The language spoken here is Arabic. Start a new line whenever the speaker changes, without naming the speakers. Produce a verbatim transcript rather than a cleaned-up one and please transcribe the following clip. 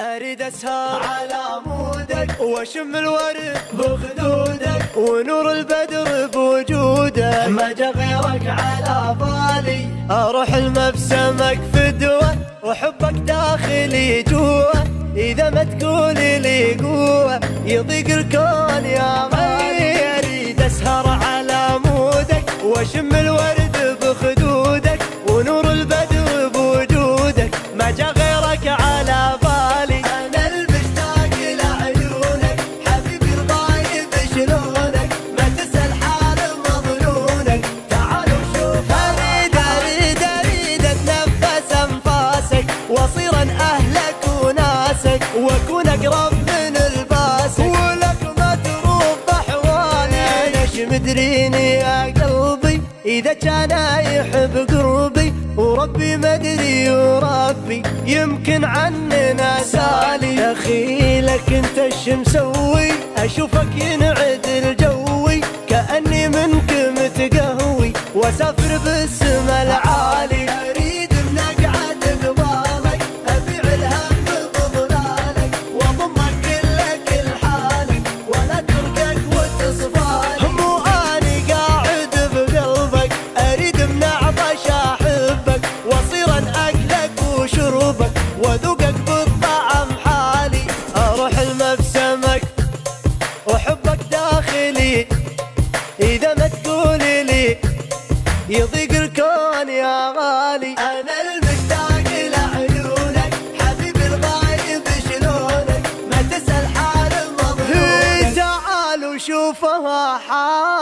أريد أسهر على عمودك وأشم الورد بخدودك ونور البدر بوجودك، ما جا غيرك على بالي. أروح المبسمك فدوة وحبك داخلي جوا، إذا ما تقولي لي قوة يضيق الكون يا غالي. أريد أسهر على عمودك وأشم الورد بخدودك ونور البدر بوجودك، ما جا غيرك على بالي. أنا المشتاق لعيونك حبيبي الغايب شلونك، ما تسأل حال مظنونك، تعال وشوف. أريد أريد أريد أتنفس أنفاسك وأصير أهلك وناسك وأكون أقرب من الباسك، ولك ما تروب أحوالي. أنا شمدريني يا قلبي إذا كان يحب قربي، وربي مدري وربي يمكن عننا سالي. دخيلك انت ايش مسوي، اشوفك ينعدل جوي، كأني منك متقهوي واسافر بالسما العالي. اريد بنقعد قبالك ابيع الهم بظلالك، واضمك كلك لحالك ولا اتركك وتصفالي. مو اني قاعد بقلبك، اريد من اعطش احبك واصير اكلك وشربك وذوقك بالطعم حالي. اروح المبسمك وحبك داخلي، اذا ما تقولي لي يضيق الكون يا غالي. انا المشتاق لعيونك حبيبي الغايب شلونك، ما تسأل حال مظنونك، تعال وشوفها حال.